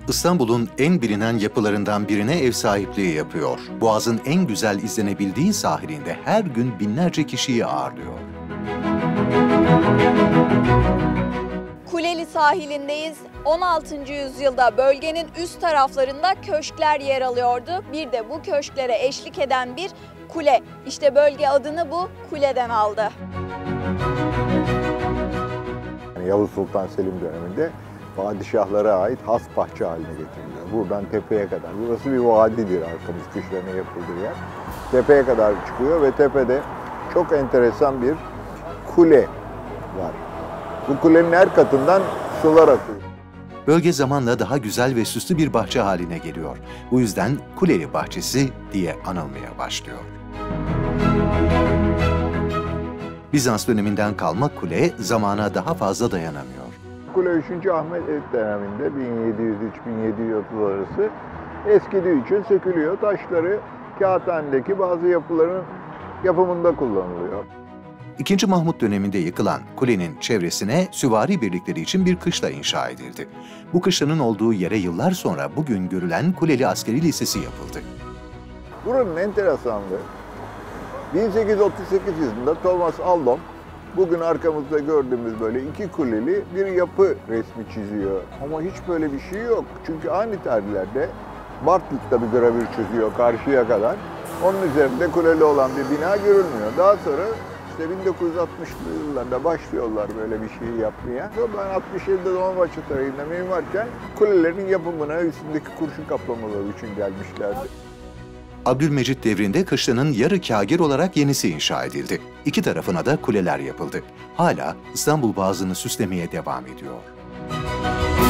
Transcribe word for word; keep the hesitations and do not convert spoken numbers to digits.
İstanbul'un en bilinen yapılarından birine ev sahipliği yapıyor. Boğaz'ın en güzel izlenebildiği sahilinde her gün binlerce kişiyi ağırlıyor. Kuleli sahilindeyiz. on altıncı yüzyılda bölgenin üst taraflarında köşkler yer alıyordu. Bir de bu köşklere eşlik eden bir kule. İşte bölge adını bu kuleden aldı. Yavuz Sultan Selim döneminde padişahlara ait has bahçe haline getiriliyor. Buradan tepeye kadar. Burası bir vadidir, arkamız kışlarına yapıldığı yer. Tepeye kadar çıkıyor ve tepede çok enteresan bir kule var. Bu kulenin her katından sular akıyor. Bölge zamanla daha güzel ve süslü bir bahçe haline geliyor. Bu yüzden Kuleli Bahçesi diye anılmaya başlıyor. Bizans döneminden kalma kule zamana daha fazla dayanamıyor. Kule üçüncü Ahmet döneminde bin yedi yüz üç bin yedi yüz otuz arası eskidiği için sökülüyor. Taşları Kağıthane'deki bazı yapıların yapımında kullanılıyor. İkinci Mahmut döneminde yıkılan kulenin çevresine süvari birlikleri için bir kışla inşa edildi. Bu kışlanın olduğu yere yıllar sonra bugün görülen Kuleli Askeri Lisesi yapıldı. Buranın enteresanlığı, bin sekiz yüz otuz sekiz yılında Thomas Allom, bugün arkamızda gördüğümüz böyle iki kuleli bir yapı resmi çiziyor. Ama hiç böyle bir şey yok. Çünkü aynı tarihlerde Bartlık'ta bir gravür çiziyor karşıya kadar. Onun üzerinde kuleli olan bir bina görülmüyor. Daha sonra işte bin dokuz yüz altmışlı yıllarda başlıyorlar böyle bir şeyi yapmaya. Ben altmış yedide Dolmabahçe tarihinde mimarken kulelerin yapımına üstündeki kurşun kaplamaları için gelmişlerdi. Abdülmecit devrinde kışlanın yarı kâgir olarak yenisi inşa edildi. İki tarafına da kuleler yapıldı. Hala İstanbul Boğazı'nı süslemeye devam ediyor.